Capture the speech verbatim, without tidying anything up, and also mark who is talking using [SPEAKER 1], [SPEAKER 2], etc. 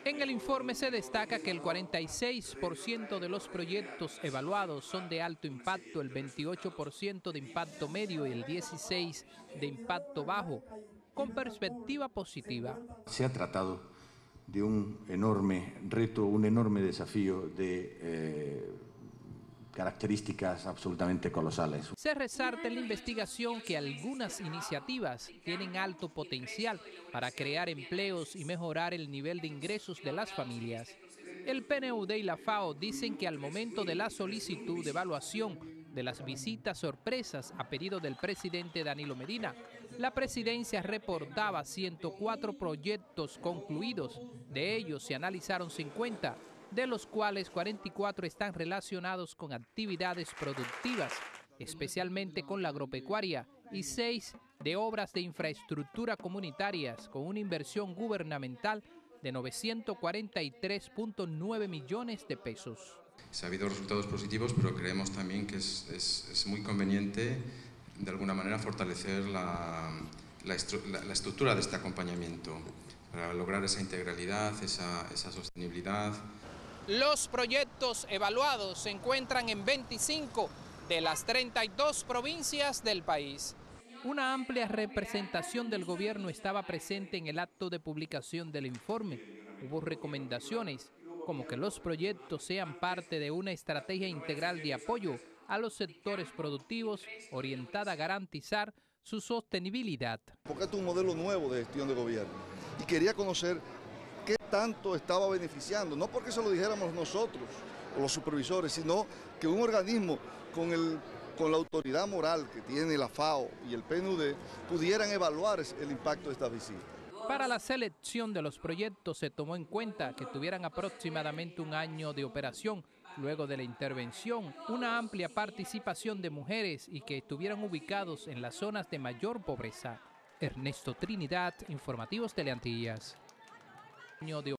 [SPEAKER 1] En el informe se destaca que el cuarenta y seis por ciento de los proyectos evaluados son de alto impacto, el veintiocho por ciento de impacto medio y el dieciséis por ciento de impacto bajo, con perspectiva positiva.
[SPEAKER 2] Se ha tratado de un enorme reto, un enorme desafío de eh, características absolutamente colosales.
[SPEAKER 1] Se resalta en la investigación que algunas iniciativas tienen alto potencial para crear empleos y mejorar el nivel de ingresos de las familias. El P N U D y la FAO dicen que al momento de la solicitud de evaluación de las visitas sorpresas a pedido del presidente Danilo Medina, la presidencia reportaba ciento cuatro proyectos concluidos. De ellos se analizaron cincuenta, de los cuales cuarenta y cuatro están relacionados con actividades productivas, especialmente con la agropecuaria, y seis de obras de infraestructura comunitarias con una inversión gubernamental de novecientos cuarenta y tres punto nueve millones de pesos.
[SPEAKER 3] Se ha habido resultados positivos, pero creemos también que es, es, es muy conveniente, de alguna manera, fortalecer la, la, la, la estructura de este acompañamiento para lograr esa integralidad, esa, esa sostenibilidad.
[SPEAKER 1] Los proyectos evaluados se encuentran en veinticinco de las treinta y dos provincias del país. Una amplia representación del gobierno estaba presente en el acto de publicación del informe. Hubo recomendaciones como que los proyectos sean parte de una estrategia integral de apoyo a los sectores productivos orientada a garantizar su sostenibilidad.
[SPEAKER 4] Porque este es un modelo nuevo de gestión de gobierno y quería conocer qué tanto estaba beneficiando, no porque se lo dijéramos nosotros o los supervisores, sino que un organismo con, el, con la autoridad moral que tiene la FAO y el P N U D pudieran evaluar el impacto de esta visita.
[SPEAKER 1] Para la selección de los proyectos se tomó en cuenta que tuvieran aproximadamente un año de operación luego de la intervención, una amplia participación de mujeres y que estuvieran ubicados en las zonas de mayor pobreza. Ernesto Trinidad, Informativos Teleantillas.